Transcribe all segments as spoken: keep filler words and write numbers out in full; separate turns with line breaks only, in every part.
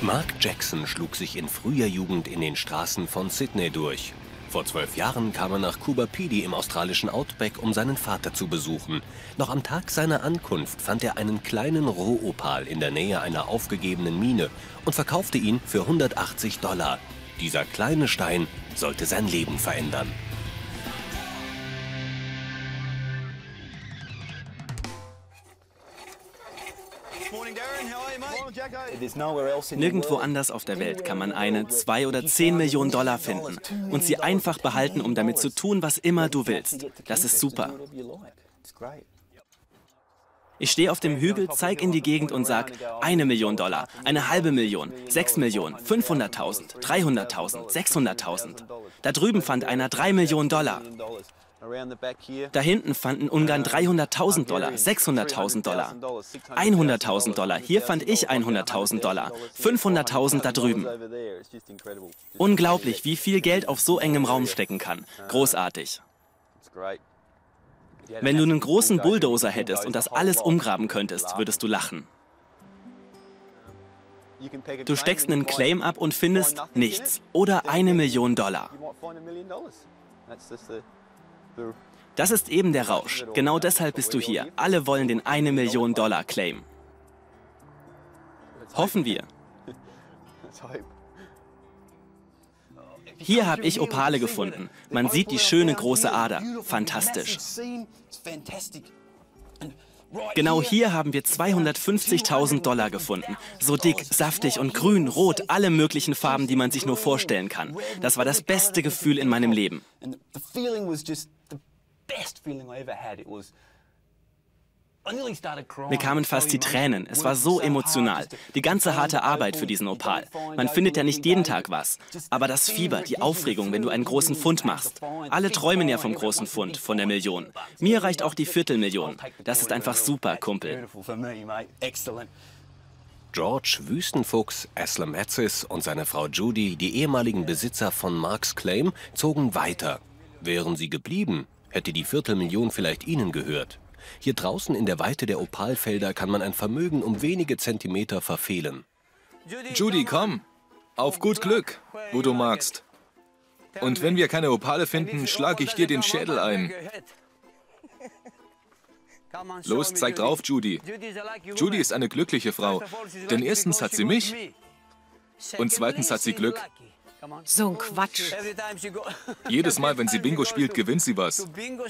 Mark Jackson schlug sich in früher Jugend in den Straßen von Sydney durch. Vor zwölf Jahren kam er nach Coober Pedy im australischen Outback, um seinen Vater zu besuchen. Noch am Tag seiner Ankunft fand er einen kleinen Rohopal in der Nähe einer aufgegebenen Mine und verkaufte ihn für hundertachtzig Dollar. Dieser kleine Stein sollte sein Leben verändern.
Nirgendwo anders auf der Welt kann man eine, zwei oder zehn Millionen Dollar finden und sie einfach behalten, um damit zu tun, was immer du willst. Das ist super. Ich stehe auf dem Hügel, zeig in die Gegend und sag, eine Million Dollar, eine halbe Million, sechs Millionen, fünfhunderttausend, dreihunderttausend, sechshunderttausend. Da drüben fand einer drei Millionen Dollar. Da hinten fanden Ungarn dreihunderttausend Dollar, sechshunderttausend Dollar, hunderttausend Dollar. Hier fand ich hunderttausend Dollar, fünfhunderttausend da drüben. Unglaublich, wie viel Geld auf so engem Raum stecken kann. Großartig. Wenn du einen großen Bulldozer hättest und das alles umgraben könntest, würdest du lachen. Du steckst einen Claim ab und findest nichts oder eine Million Dollar. Das ist eben der Rausch. Genau deshalb bist du hier. Alle wollen den eine Million Dollar Claim. Hoffen wir. Hier habe ich Opale gefunden. Man sieht die schöne große Ader. Fantastisch. Genau hier haben wir zweihundertfünfzigtausend Dollar gefunden. So dick, saftig und grün, rot, alle möglichen Farben, die man sich nur vorstellen kann. Das war das beste Gefühl in meinem Leben. Mir kamen fast die Tränen. Es war so emotional. Die ganze harte Arbeit für diesen Opal. Man findet ja nicht jeden Tag was. Aber das Fieber, die Aufregung, wenn du einen großen Fund machst. Alle träumen ja vom großen Fund, von der Million. Mir reicht auch die Viertelmillion. Das ist einfach super, Kumpel.
George Wüstenfuchs, Aslam Aziz und seine Frau Judy, die ehemaligen Besitzer von Marks Claim, zogen weiter. Wären sie geblieben, hätte die Viertelmillion vielleicht ihnen gehört. Hier draußen in der Weite der Opalfelder kann man ein Vermögen um wenige Zentimeter verfehlen.
Judy, komm. Auf gut Glück, wo du magst. Und wenn wir keine Opale finden, schlage ich dir den Schädel ein. Los, zeig drauf, Judy. Judy ist eine glückliche Frau, denn erstens hat sie mich und zweitens hat sie Glück.
So ein Quatsch.
Jedes Mal, wenn sie Bingo spielt, gewinnt sie was.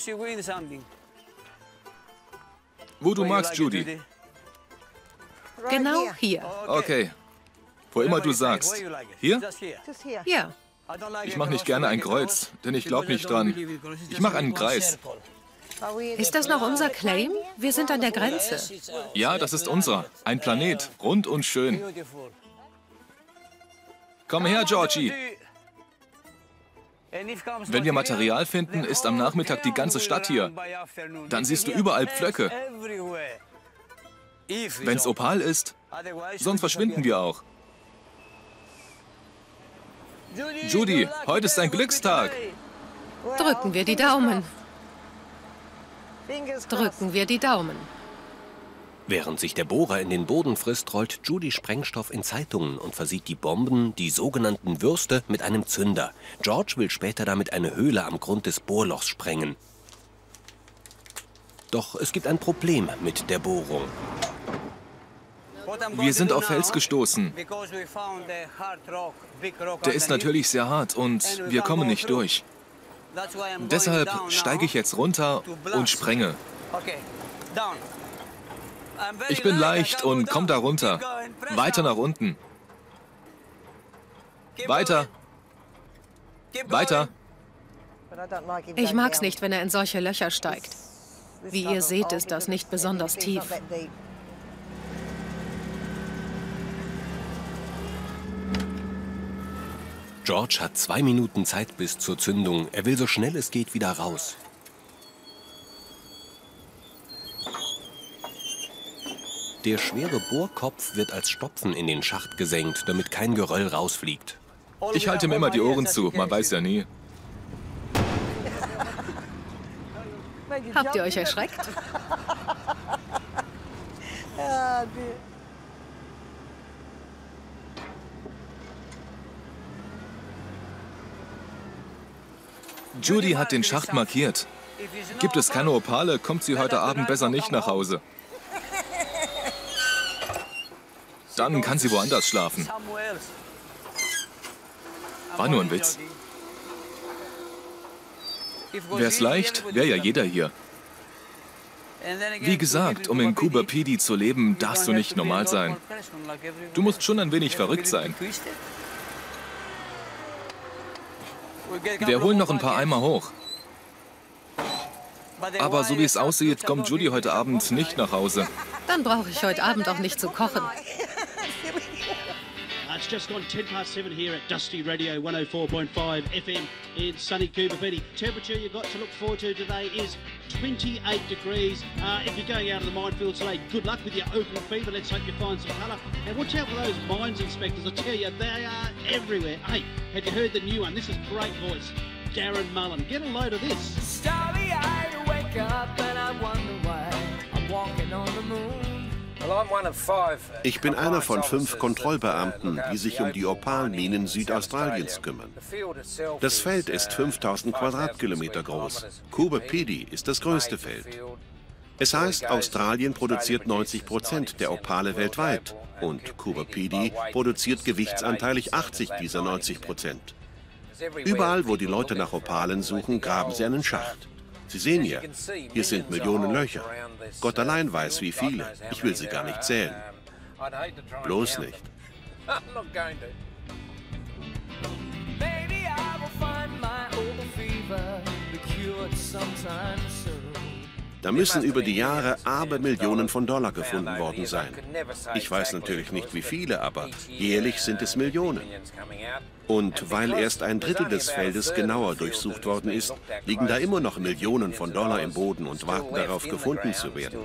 Wo du magst, Judy.
Genau hier.
Okay. Wo immer du sagst. Hier?
Ja.
Ich mache nicht gerne ein Kreuz, denn ich glaube nicht dran. Ich mache einen Kreis.
Ist das noch unser Claim? Wir sind an der Grenze.
Ja, das ist unser. Ein Planet. Rund und schön. Komm her, Georgie. Wenn wir Material finden, ist am Nachmittag die ganze Stadt hier. Dann siehst du überall Pflöcke. Wenn's Opal ist, sonst verschwinden wir auch. Judy, heute ist ein Glückstag.
Drücken wir die Daumen. Drücken wir die Daumen.
Während sich der Bohrer in den Boden frisst, rollt Judy Sprengstoff in Zeitungen und versieht die Bomben, die sogenannten Würste, mit einem Zünder. George will später damit eine Höhle am Grund des Bohrlochs sprengen. Doch es gibt ein Problem mit der Bohrung.
Wir sind auf Fels gestoßen. Der ist natürlich sehr hart und wir kommen nicht durch. Deshalb steige ich jetzt runter und sprenge. Ich bin leicht und komm da runter. Weiter nach unten. Weiter. Weiter.
Ich mag's nicht, wenn er in solche Löcher steigt. Wie ihr seht, ist das nicht besonders tief.
George hat zwei Minuten Zeit bis zur Zündung. Er will so schnell es geht wieder raus. Der schwere Bohrkopf wird als Stopfen in den Schacht gesenkt, damit kein Geröll rausfliegt.
Ich halte mir immer die Ohren zu, man weiß ja nie.
Habt ihr euch erschreckt?
Judy hat den Schacht markiert. Gibt es keine Opale, kommt sie heute Abend besser nicht nach Hause. Dann kann sie woanders schlafen. War nur ein Witz. Wär's leicht, wäre ja jeder hier. Wie gesagt, um in Coober Pedy zu leben, darfst du nicht normal sein. Du musst schon ein wenig verrückt sein. Wir holen noch ein paar Eimer hoch. Aber so wie es aussieht, kommt Judy heute Abend nicht nach Hause.
Dann brauche ich heute Abend auch nicht zu kochen.
It's just gone ten past seven here at Dusty Radio one oh four point five F M in sunny Coober Pedy. Temperature you've got to look forward to today is twenty-eight degrees. Uh, if you're going out of the minefield today, good luck with your open fever. Let's hope you find some colour. And watch out for those mines inspectors. I tell you, they are everywhere. Hey, have you heard the new one? This is great voice. Darren Mullen. Get a load of this. Starry-eyed, wake up and I wonder why I'm walking on the moon.
Ich bin einer von fünf Kontrollbeamten, die sich um die Opalminen Südaustraliens kümmern. Das Feld ist fünftausend Quadratkilometer groß. Coober Pedy ist das größte Feld. Es heißt, Australien produziert neunzig Prozent der Opale weltweit und Coober Pedy produziert gewichtsanteilig achtzig dieser neunzig Prozent. Überall, wo die Leute nach Opalen suchen, graben sie einen Schacht. Sie sehen ja, hier sind Millionen Löcher. Gott allein weiß, wie viele. Ich will sie gar nicht zählen. Bloß nicht. Da müssen über die Jahre Abermillionen von Dollar gefunden worden sein. Ich weiß natürlich nicht, wie viele, aber jährlich sind es Millionen. Und weil erst ein Drittel des Feldes genauer durchsucht worden ist, liegen da immer noch Millionen von Dollar im Boden und warten darauf, gefunden zu werden.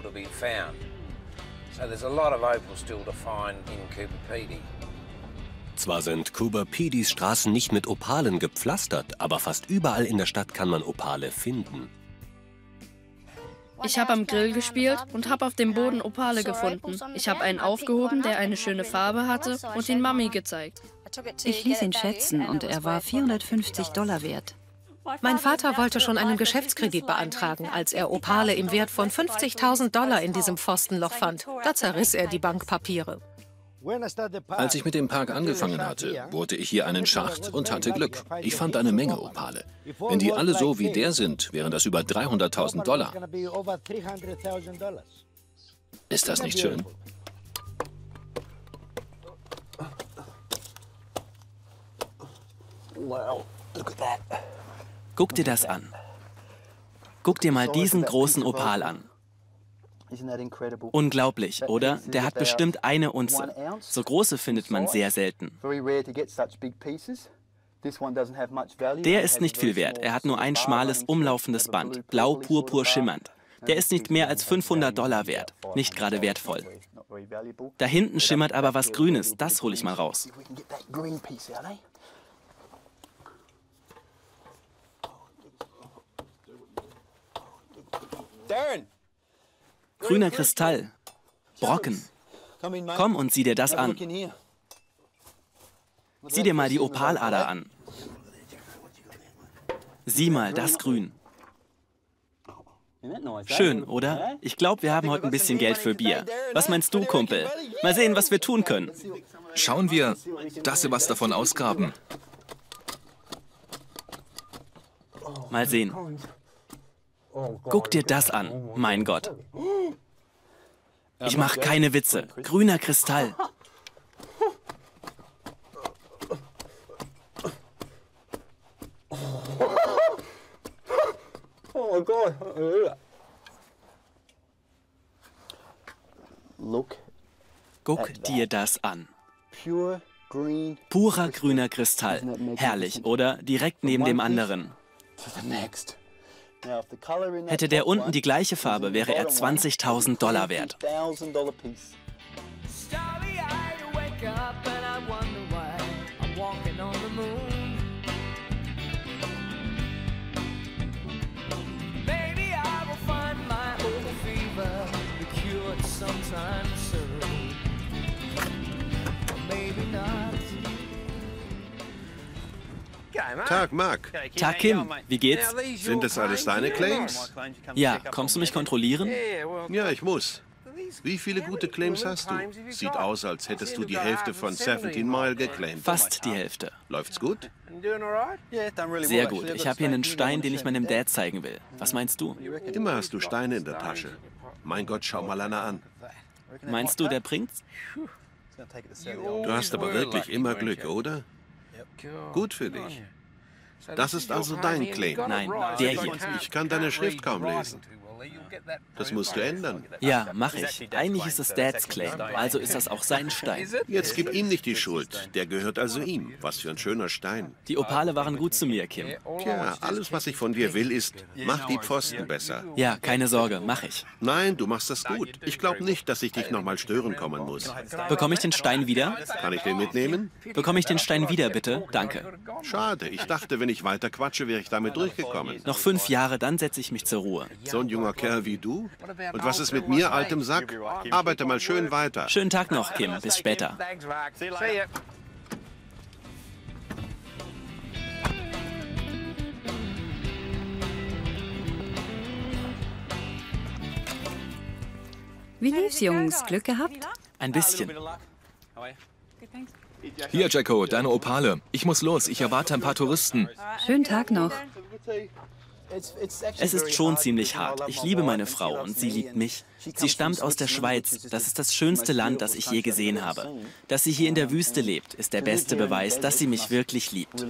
Zwar sind Coober Pedys Straßen nicht mit Opalen gepflastert, aber fast überall in der Stadt kann man Opale finden.
Ich habe am Grill gespielt und habe auf dem Boden Opale gefunden. Ich habe einen aufgehoben, der eine schöne Farbe hatte, und ihn Mami gezeigt.
Ich ließ ihn schätzen und er war vierhundertfünfzig Dollar wert.
Mein Vater wollte schon einen Geschäftskredit beantragen, als er Opale im Wert von fünfzigtausend Dollar in diesem Pfostenloch fand. Da zerriss er die Bankpapiere.
Als ich mit dem Park angefangen hatte, bohrte ich hier einen Schacht und hatte Glück. Ich fand eine Menge Opale. Wenn die alle so wie der sind, wären das über dreihunderttausend Dollar. Ist das nicht schön?
Guck dir das an. Guck dir mal diesen großen Opal an. Unglaublich, oder? Der hat bestimmt eine Unze. So große findet man sehr selten. Der ist nicht viel wert. Er hat nur ein schmales, umlaufendes Band, blau-purpur schimmernd. Der ist nicht mehr als fünfhundert Dollar wert. Nicht gerade wertvoll. Da hinten schimmert aber was Grünes. Das hole ich mal raus. Grüner Kristall. Brocken. Komm und sieh dir das an. Sieh dir mal die Opalader an. Sieh mal, das Grün. Schön, oder? Ich glaube, wir haben heute ein bisschen Geld für Bier. Was meinst du, Kumpel? Mal sehen, was wir tun können.
Schauen wir, dass wir was davon ausgraben.
Mal sehen. Guck dir das an, mein Gott. Ich mache keine Witze. Grüner Kristall.
Oh Gott.
Guck dir das an. Purer grüner Kristall. Herrlich, oder? Direkt neben dem anderen. Hätte der unten die gleiche Farbe, wäre er zwanzigtausend Dollar wert.
Tag, Mark.
Tag, Kim. Wie geht's?
Sind das alles deine Claims?
Ja, kommst du mich kontrollieren?
Ja, ich muss. Wie viele gute Claims hast du? Sieht aus, als hättest du die Hälfte von siebzehn Mile geclaimt.
Fast die Hälfte.
Läuft's gut?
Sehr gut. Ich habe hier einen Stein, den ich meinem Dad zeigen will. Was meinst du?
Immer hast du Steine in der Tasche. Mein Gott, schau mal einer an.
Meinst du, der bringt's?
Du hast aber wirklich immer Glück, oder? Gut für dich. Das ist also dein Claim.
Nein, der hier.
Ich kann deine Schrift kaum lesen. Das musst du ändern.
Ja, mach ich. Eigentlich ist es Dads Claim, also ist das auch sein Stein.
Jetzt gib ihm nicht die Schuld. Der gehört also ihm. Was für ein schöner Stein.
Die Opale waren gut zu mir, Kim.
Tja, alles, was ich von dir will, ist, mach die Pfosten besser.
Ja, keine Sorge, mach ich.
Nein, du machst das gut. Ich glaube nicht, dass ich dich nochmal stören kommen muss.
Bekomme ich den Stein wieder?
Kann ich den mitnehmen?
Bekomme ich den Stein wieder, bitte? Danke.
Schade. Ich dachte, wenn ich weiter quatsche, wäre ich damit durchgekommen.
Noch fünf Jahre, dann setze ich mich zur Ruhe.
So ein junger Kerl wie du? Und was ist mit mir, altem Sack? Arbeite mal schön weiter.
Schönen Tag noch, Kim. Bis später.
Wie lief's, Jungs? Glück gehabt?
Ein bisschen.
Hier, Jacko, deine Opale. Ich muss los, ich erwarte ein paar Touristen.
Schönen Tag noch.
Es ist schon ziemlich hart. Ich liebe meine Frau und sie liebt mich. Sie stammt aus der Schweiz. Das ist das schönste Land, das ich je gesehen habe. Dass sie hier in der Wüste lebt, ist der beste Beweis, dass sie mich wirklich liebt.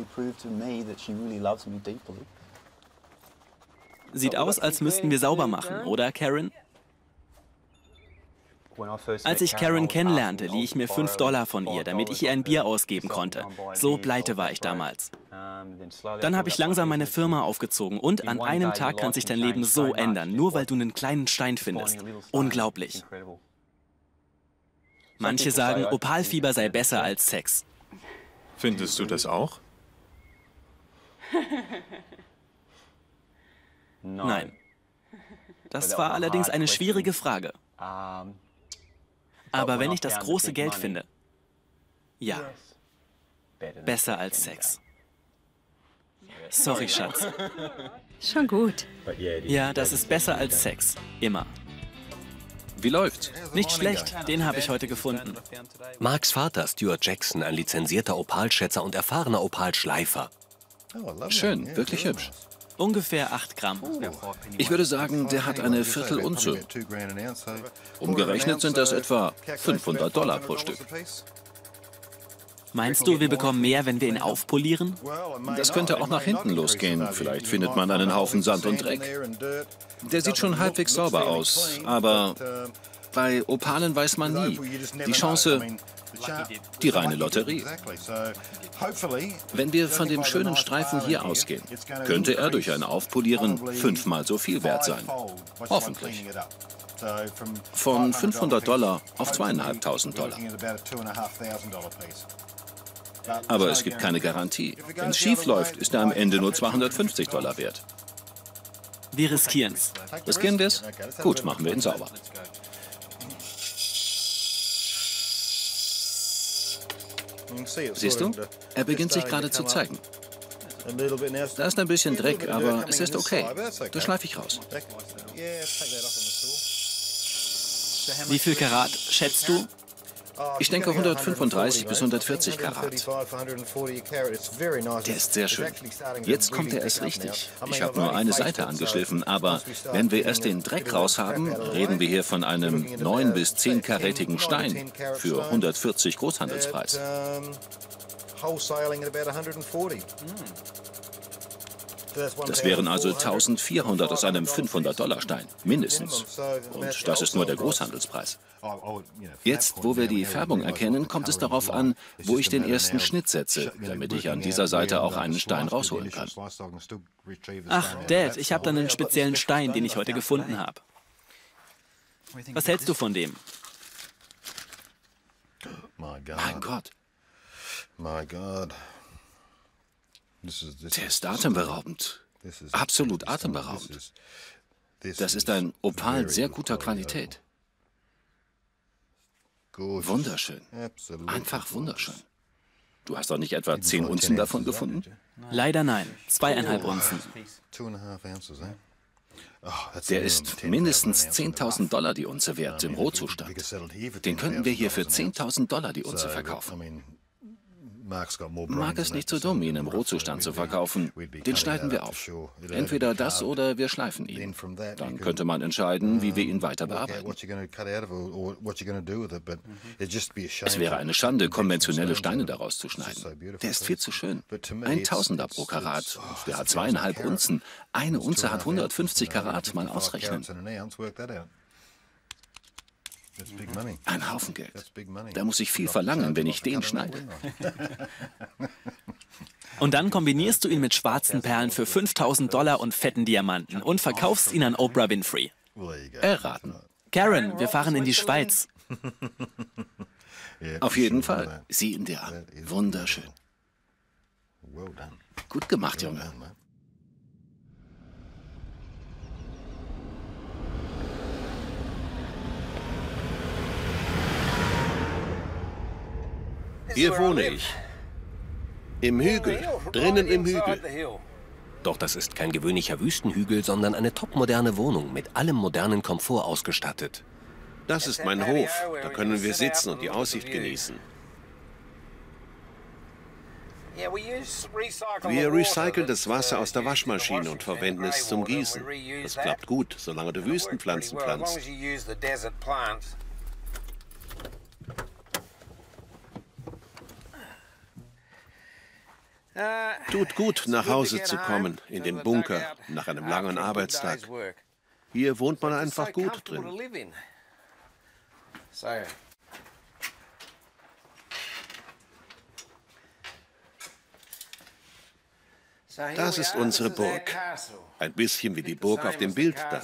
Sieht aus, als müssten wir sauber machen, oder, Karen? Als ich Karen kennenlernte, lieh ich mir fünf Dollar von ihr, damit ich ihr ein Bier ausgeben konnte. So pleite war ich damals. Dann habe ich langsam meine Firma aufgezogen und an einem Tag kann sich dein Leben so ändern, nur weil du einen kleinen Stein findest. Unglaublich. Manche sagen, Opalfieber sei besser als Sex.
Findest du das auch?
Nein. Das war allerdings eine schwierige Frage. Aber wenn ich das große Geld finde, ja, besser als Sex. Sorry, Schatz.
Schon gut.
Ja, das ist besser als Sex. Immer.
Wie läuft's?
Nicht schlecht, den habe ich heute gefunden.
Marks Vater, Stuart Jackson, ein lizenzierter Opalschätzer und erfahrener Opalschleifer.
Schön, wirklich hübsch.
Ungefähr acht Gramm.
Ich würde sagen, der hat eine Viertelunze. Umgerechnet sind das etwa fünfhundert Dollar pro Stück.
Meinst du, wir bekommen mehr, wenn wir ihn aufpolieren?
Das könnte auch nach hinten losgehen. Vielleicht findet man einen Haufen Sand und Dreck. Der sieht schon halbwegs sauber aus, aber bei Opalen weiß man nie. Die Chance, die reine Lotterie. Wenn wir von dem schönen Streifen hier ausgehen, könnte er durch ein Aufpolieren fünfmal so viel wert sein. Hoffentlich. Von fünfhundert Dollar auf zweieinhalbtausend Dollar. Aber es gibt keine Garantie. Wenn es schief läuft, ist er am Ende nur zweihundertfünfzig Dollar wert.
Wir riskieren's.
Riskieren wir es? Gut, machen wir ihn sauber. Siehst du? Er beginnt sich gerade zu zeigen. Da ist ein bisschen Dreck, aber es ist okay. Das schleife ich raus.
Wie viel Karat schätzt du?
Ich denke hundertfünfunddreißig bis hundertvierzig Karat. Der ist sehr schön. Jetzt kommt er erst richtig. Ich habe nur eine Seite angeschliffen, aber wenn wir erst den Dreck raus haben, reden wir hier von einem neun bis zehn karätigen Stein für hundertvierzig Großhandelspreis. Das wären also eintausendvierhundert aus einem fünfhundert Dollar Stein, mindestens. Und das ist nur der Großhandelspreis. Jetzt, wo wir die Färbung erkennen, kommt es darauf an, wo ich den ersten Schnitt setze, damit ich an dieser Seite auch einen Stein rausholen kann.
Ach, Dad, ich habe da einen speziellen Stein, den ich heute gefunden habe. Was hältst du von dem?
Mein Gott. Der ist atemberaubend. Absolut atemberaubend. Das ist ein Opal sehr guter Qualität. Wunderschön. Einfach wunderschön. Du hast doch nicht etwa zehn Unzen davon gefunden?
Leider nein. Zweieinhalb Unzen.
Der ist mindestens zehntausend Dollar die Unze wert im Rohzustand. Den könnten wir hier für zehntausend Dollar die Unze verkaufen. Mark ist nicht so dumm, ihn im Rohzustand zu verkaufen. Den schneiden wir auf. Entweder das oder wir schleifen ihn. Dann könnte man entscheiden, wie wir ihn weiter bearbeiten. Es wäre eine Schande, konventionelle Steine daraus zu schneiden. Der ist viel zu schön. Ein Tausender pro Karat. Der hat zweieinhalb Unzen. Eine Unze hat hundertfünfzig Karat. Mal ausrechnen. Ein Haufen Geld. Da muss ich viel verlangen, wenn ich den schneide.
Und dann kombinierst du ihn mit schwarzen Perlen für fünftausend Dollar und fetten Diamanten und verkaufst ihn an Oprah Winfrey.
Erraten.
Karen, wir fahren in die Schweiz.
Auf jeden Fall. Sieh ihn dir an. Wunderschön. Gut gemacht, Junge.
Hier wohne ich. Im Hügel, drinnen im Hügel.
Doch das ist kein gewöhnlicher Wüstenhügel, sondern eine topmoderne Wohnung mit allem modernen Komfort ausgestattet.
Das ist mein Hof. Da können wir sitzen und die Aussicht genießen. Wir recyceln das Wasser aus der Waschmaschine und verwenden es zum Gießen. Das klappt gut, solange du Wüstenpflanzen pflanzt. Tut gut, nach Hause zu kommen, in den Bunker, nach einem langen Arbeitstag. Hier wohnt man einfach gut drin. Das ist unsere Burg. Ein bisschen wie die Burg auf dem Bild da.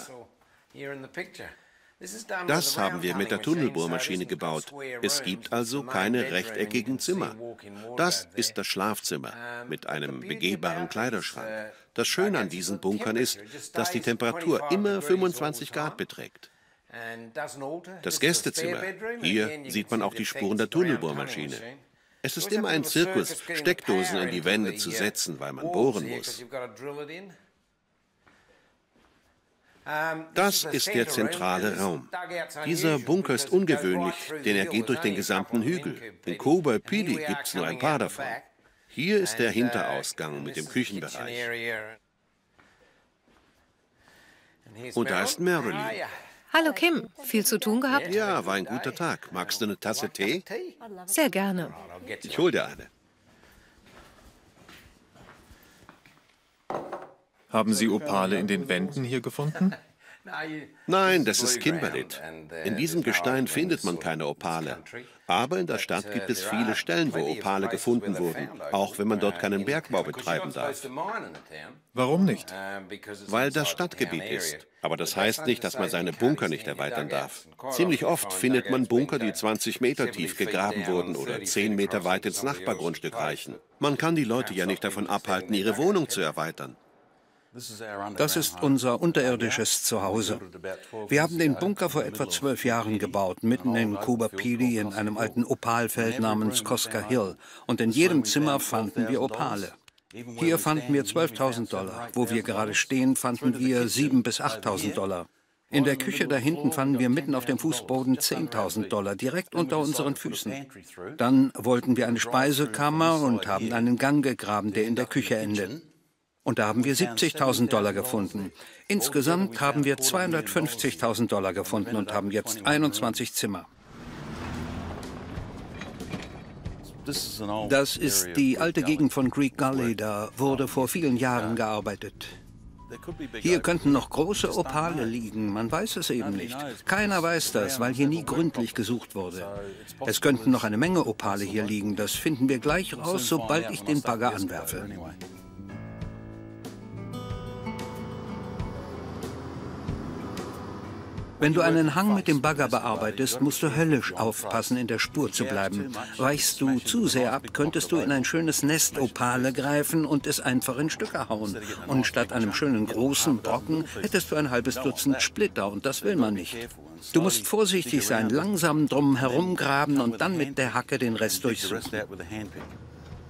Das haben wir mit der Tunnelbohrmaschine gebaut. Es gibt also keine rechteckigen Zimmer. Das ist das Schlafzimmer mit einem begehbaren Kleiderschrank. Das Schöne an diesen Bunkern ist, dass die Temperatur immer fünfundzwanzig Grad beträgt. Das Gästezimmer, hier sieht man auch die Spuren der Tunnelbohrmaschine. Es ist immer ein Zirkus, Steckdosen in die Wände zu setzen, weil man bohren muss. Das ist der zentrale Raum. Dieser Bunker ist ungewöhnlich, denn er geht durch den gesamten Hügel. In Coober Pedy gibt es nur ein paar davon. Hier ist der Hinterausgang mit dem Küchenbereich. Und da ist Marilyn.
Hallo Kim, viel zu tun gehabt?
Ja, war ein guter Tag. Magst du eine Tasse Tee?
Sehr gerne.
Ich hol dir eine.
Haben Sie Opale in den Wänden hier gefunden?
Nein, das ist Kimberlit. In diesem Gestein findet man keine Opale. Aber in der Stadt gibt es viele Stellen, wo Opale gefunden wurden, auch wenn man dort keinen Bergbau betreiben darf.
Warum nicht?
Weil das Stadtgebiet ist. Aber das heißt nicht, dass man seine Bunker nicht erweitern darf. Ziemlich oft findet man Bunker, die zwanzig Meter tief gegraben wurden oder zehn Meter weit ins Nachbargrundstück reichen. Man kann die Leute ja nicht davon abhalten, ihre Wohnung zu erweitern.
Das ist unser unterirdisches Zuhause. Wir haben den Bunker vor etwa zwölf Jahren gebaut, mitten in Coober Pedy in einem alten Opalfeld namens Cosca Hill. Und in jedem Zimmer fanden wir Opale. Hier fanden wir zwölftausend Dollar. Wo wir gerade stehen, fanden wir siebentausend bis achttausend Dollar. In der Küche da hinten fanden wir mitten auf dem Fußboden zehntausend Dollar, direkt unter unseren Füßen. Dann wollten wir eine Speisekammer und haben einen Gang gegraben, der in der Küche endet. Und da haben wir siebzigtausend Dollar gefunden. Insgesamt haben wir zweihundertfünfzigtausend Dollar gefunden und haben jetzt einundzwanzig Zimmer. Das ist die alte Gegend von Greek Gully, da wurde vor vielen Jahren gearbeitet. Hier könnten noch große Opale liegen, man weiß es eben nicht. Keiner weiß das, weil hier nie gründlich gesucht wurde. Es könnten noch eine Menge Opale hier liegen, das finden wir gleich raus, sobald ich den Bagger anwerfe. Wenn du einen Hang mit dem Bagger bearbeitest, musst du höllisch aufpassen, in der Spur zu bleiben. Weichst du zu sehr ab, könntest du in ein schönes Nest Opale greifen und es einfach in Stücke hauen. Und statt einem schönen großen Brocken hättest du ein halbes Dutzend Splitter und das will man nicht. Du musst vorsichtig sein, langsam drum herumgraben und dann mit der Hacke den Rest durchsuchen.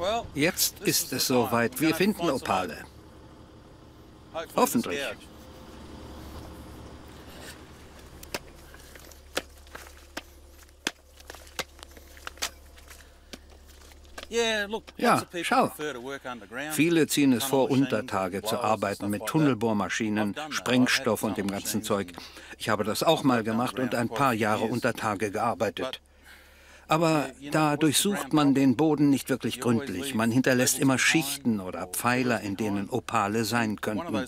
Jetzt ist es soweit. Wir finden Opale. Hoffentlich. Ja, schau. Viele ziehen es vor, unter Tage zu arbeiten mit Tunnelbohrmaschinen, Sprengstoff und dem ganzen Zeug. Ich habe das auch mal gemacht und ein paar Jahre unter Tage gearbeitet. Aber da durchsucht man den Boden nicht wirklich gründlich. Man hinterlässt immer Schichten oder Pfeiler, in denen Opale sein könnten.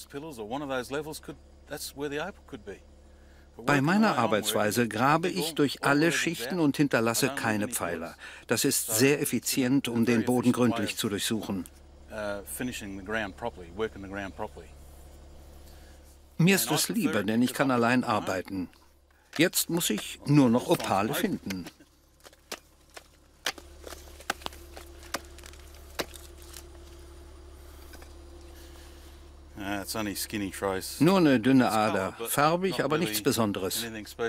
Bei meiner Arbeitsweise grabe ich durch alle Schichten und hinterlasse keine Pfeiler. Das ist sehr effizient, um den Boden gründlich zu durchsuchen. Mir ist es lieber, denn ich kann allein arbeiten. Jetzt muss ich nur noch Opale finden. Nur eine dünne Ader, farbig, aber nichts Besonderes.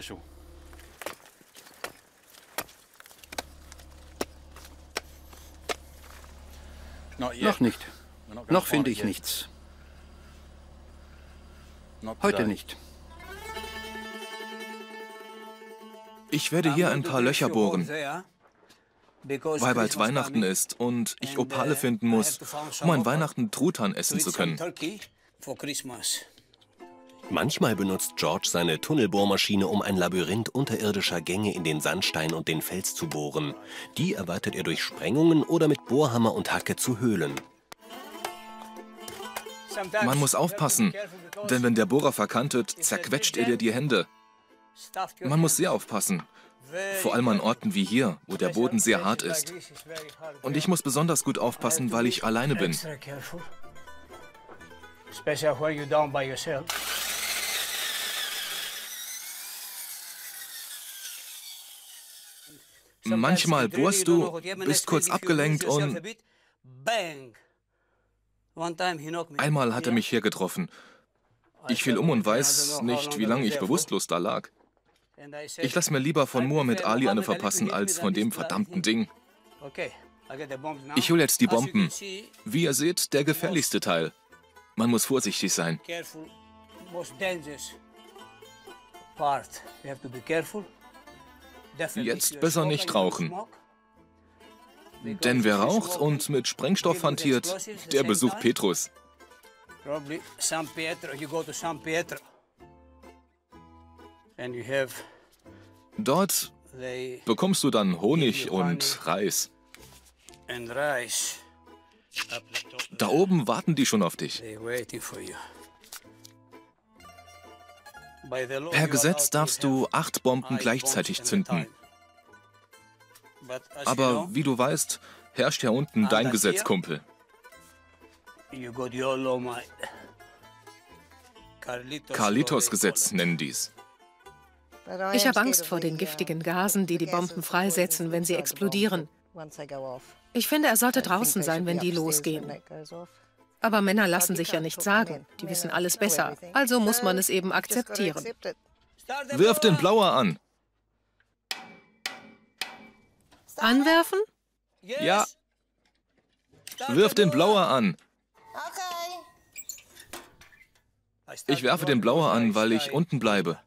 Noch nicht. Noch finde ich nichts. Heute nicht.
Ich werde hier ein paar Löcher bohren, weil bald Weihnachten ist und ich Opale finden muss, um an Weihnachten Truthahn essen zu können.
Manchmal benutzt George seine Tunnelbohrmaschine, um ein Labyrinth unterirdischer Gänge in den Sandstein und den Fels zu bohren. Die erweitert er durch Sprengungen oder mit Bohrhammer und Hacke zu Höhlen.
Man muss aufpassen, denn wenn der Bohrer verkantet, zerquetscht er dir die Hände. Man muss sehr aufpassen, vor allem an Orten wie hier, wo der Boden sehr hart ist. Und ich muss besonders gut aufpassen, weil ich alleine bin. Manchmal bohrst du, bist kurz abgelenkt und... Einmal hat er mich hier getroffen. Ich fiel um und weiß nicht, wie lange ich bewusstlos da lag. Ich lasse mir lieber von Muhammad Ali eine verpassen, als von dem verdammten Ding. Ich hole jetzt die Bomben. Wie ihr seht, der gefährlichste Teil. Man muss vorsichtig sein. Jetzt besser nicht rauchen. Denn wer raucht und mit Sprengstoff hantiert, der besucht Petrus. Dort bekommst du dann Honig und Reis. Da oben warten die schon auf dich. Per Gesetz darfst du acht Bomben gleichzeitig zünden. Aber wie du weißt, herrscht hier unten dein Gesetz, Kumpel. Carlitos-Gesetz nennen dies.
Ich habe Angst vor den giftigen Gasen, die die Bomben freisetzen, wenn sie explodieren. Ich finde, er sollte draußen sein, wenn die losgehen. Aber Männer lassen sich ja nichts sagen. Die wissen alles besser. Also muss man es eben akzeptieren.
Wirf den Blower an.
Anwerfen?
Ja. Wirf den Blower an. Ich werfe den Blower an, weil ich unten bleibe.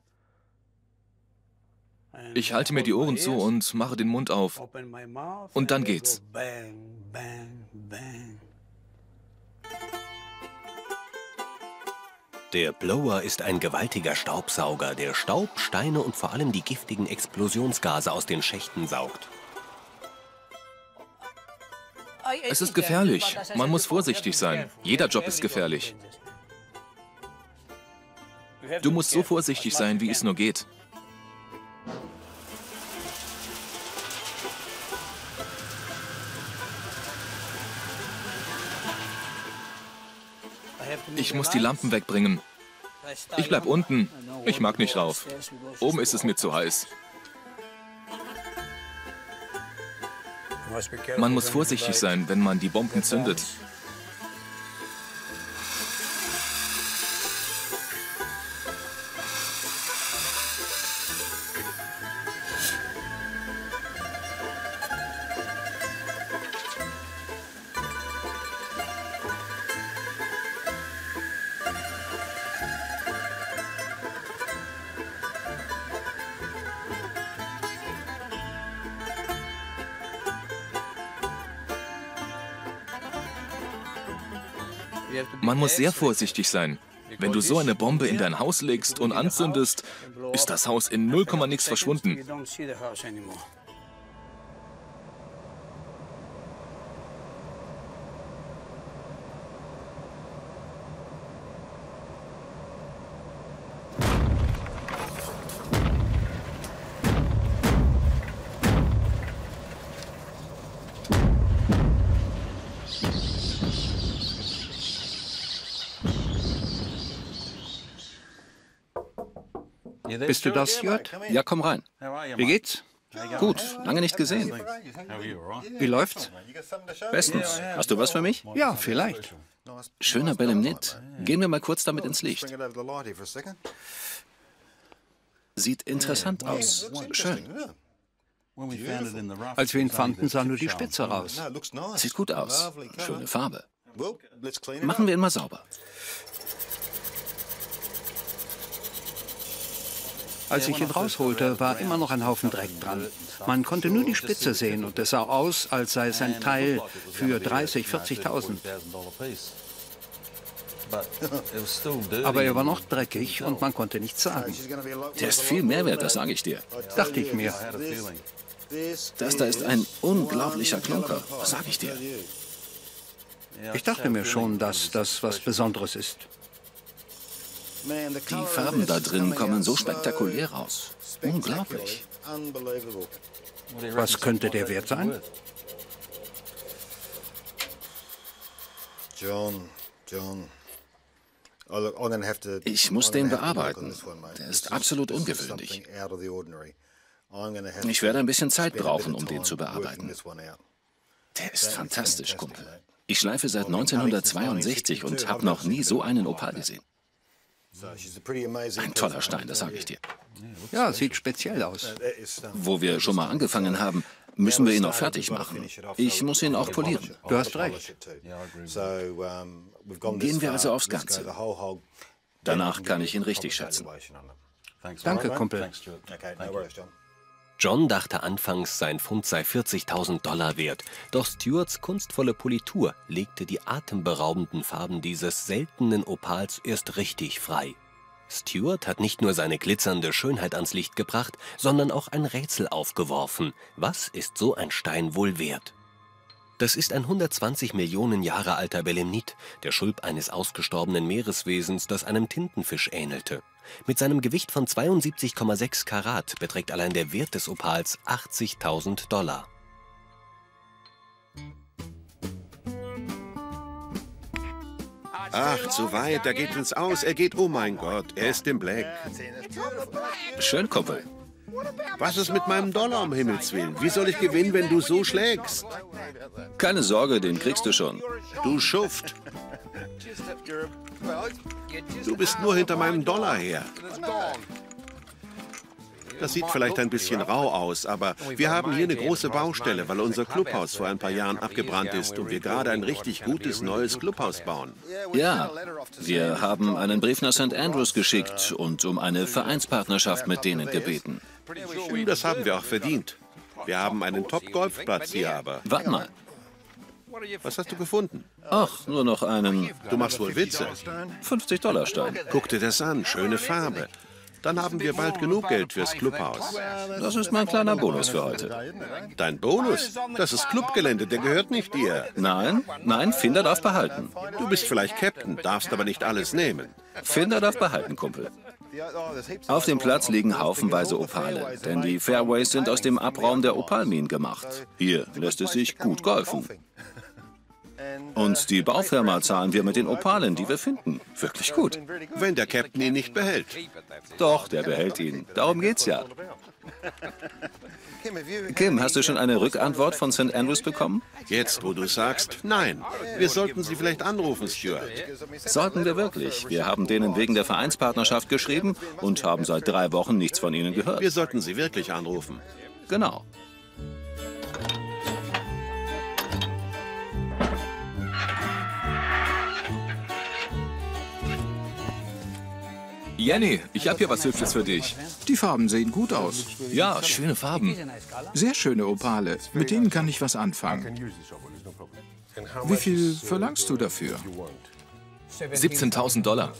Ich halte mir die Ohren zu und mache den Mund auf. Und dann geht's.
Der Blower ist ein gewaltiger Staubsauger, der Staub, Steine und vor allem die giftigen Explosionsgase aus den Schächten saugt.
Es ist gefährlich. Man muss vorsichtig sein. Jeder Job ist gefährlich. Du musst so vorsichtig sein, wie es nur geht. Ich muss die Lampen wegbringen. Ich bleib unten. Ich mag nicht rauf. Oben ist es mir zu heiß. Man muss vorsichtig sein, wenn man die Bomben zündet. Man muss sehr vorsichtig sein. Wenn du so eine Bombe in dein Haus legst und anzündest, ist das Haus in null Komma nix verschwunden.
Bist du das, Stuart?
Ja, komm rein.
Wie geht's?
Gut, lange nicht gesehen.
Wie läuft's?
Bestens. Hast du was für mich?
Ja, vielleicht.
Schöner Belemnit. Gehen wir mal kurz damit ins Licht. Sieht interessant aus. Schön.
Als wir ihn fanden, sah nur die Spitze raus.
Sieht gut aus. Schöne Farbe. Machen wir ihn mal sauber.
Als ich ihn rausholte, war immer noch ein Haufen Dreck dran. Man konnte nur die Spitze sehen und es sah aus, als sei es ein Teil für dreißig, vierzigtausend. Aber er war noch dreckig und man konnte nichts sagen.
Der ist viel mehr wert, das sage ich dir.
Dachte ich mir.
Das da ist ein unglaublicher Klunker, das sage ich dir.
Ich dachte mir schon, dass das was Besonderes ist.
Die Farben da drin kommen so spektakulär raus. Unglaublich.
Was könnte der Wert sein?
John, John.
Ich muss den bearbeiten. Der ist absolut ungewöhnlich. Ich werde ein bisschen Zeit brauchen, um den zu bearbeiten. Der ist fantastisch, Kumpel. Ich schleife seit neunzehnhundertzweiundsechzig und habe noch nie so einen Opal gesehen. Ein toller Stein, das sage ich dir.
Ja, sieht speziell aus.
Wo wir schon mal angefangen haben, müssen wir ihn noch fertig machen. Ich muss ihn auch polieren.
Du hast recht.
Gehen wir also aufs Ganze. Danach kann ich ihn richtig schätzen.
Danke, Kumpel.
John dachte anfangs, sein Fund sei vierzigtausend Dollar wert. Doch Stuarts kunstvolle Politur legte die atemberaubenden Farben dieses seltenen Opals erst richtig frei. Stuart hat nicht nur seine glitzernde Schönheit ans Licht gebracht, sondern auch ein Rätsel aufgeworfen. Was ist so ein Stein wohl wert? Das ist ein hundertzwanzig Millionen Jahre alter Belemnit, der Schulp eines ausgestorbenen Meereswesens, das einem Tintenfisch ähnelte. Mit seinem Gewicht von zweiundsiebzig Komma sechs Karat beträgt allein der Wert des Opals achtzigtausend Dollar.
Ach, zu weit, er geht ins Aus, er geht, oh mein Gott, er ist im Black.
Schön, Kumpel.
Was ist mit meinem Dollar, um Himmels Willen? Wie soll ich gewinnen, wenn du so schlägst?
Keine Sorge, den kriegst du schon.
Du Schuft. Du bist nur hinter meinem Dollar her. Das sieht vielleicht ein bisschen rau aus, aber wir haben hier eine große Baustelle, weil unser Clubhaus vor ein paar Jahren abgebrannt ist und wir gerade ein richtig gutes neues Clubhaus bauen.
Ja, wir haben einen Brief nach Sankt Andrews geschickt und um eine Vereinspartnerschaft mit denen gebeten.
Das haben wir auch verdient. Wir haben einen Top-Golfplatz hier, aber...
Warte mal.
Was hast du gefunden?
Ach, nur noch einen...
Du machst wohl Witze.
fünfzig Dollar Stein.
Guck dir das an, schöne Farbe. Dann haben wir bald genug Geld fürs Clubhaus.
Das ist mein kleiner Bonus für heute.
Dein Bonus? Das ist Clubgelände, der gehört nicht dir.
Nein, nein, Finder darf behalten.
Du bist vielleicht Captain, darfst aber nicht alles nehmen.
Finder darf behalten, Kumpel. Auf dem Platz liegen haufenweise Opale, denn die Fairways sind aus dem Abraum der Opalminen gemacht. Hier lässt es sich gut golfen. Und die Baufirma zahlen wir mit den Opalen, die wir finden. Wirklich gut.
Wenn der Captain ihn nicht behält.
Doch, der behält ihn. Darum geht's ja. Kim, hast du schon eine Rückantwort von Sankt Andrews bekommen?
Jetzt, wo du sagst, nein. Wir sollten sie vielleicht anrufen, Stuart.
Sollten wir wirklich. Wir haben denen wegen der Vereinspartnerschaft geschrieben und haben seit drei Wochen nichts von ihnen gehört.
Wir sollten sie wirklich anrufen.
Genau.
Jenny, ich habe hier was Hübsches für dich.
Die Farben sehen gut aus.
Ja, schöne Farben.
Sehr schöne Opale. Mit denen kann ich was anfangen. Wie viel verlangst du dafür?
siebzehntausend Dollar.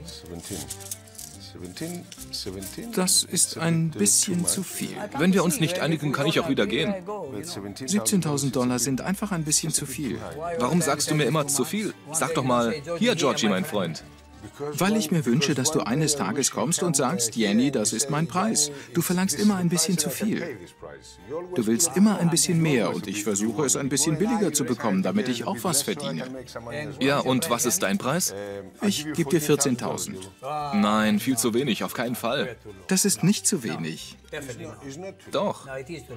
Das ist ein bisschen zu viel.
Wenn wir uns nicht einigen, kann ich auch wieder gehen.
siebzehntausend Dollar sind einfach ein bisschen zu viel.
Warum sagst du mir immer zu viel? Sag doch mal, hier, Georgie, mein Freund.
Weil ich mir wünsche, dass du eines Tages kommst und sagst, Jenny, das ist mein Preis. Du verlangst immer ein bisschen zu viel. Du willst immer ein bisschen mehr und ich versuche es ein bisschen billiger zu bekommen, damit ich auch was verdiene.
Ja, und was ist dein Preis?
Ich gebe dir vierzehntausend.
Nein, viel zu wenig, auf keinen Fall.
Das ist nicht zu wenig.
Doch.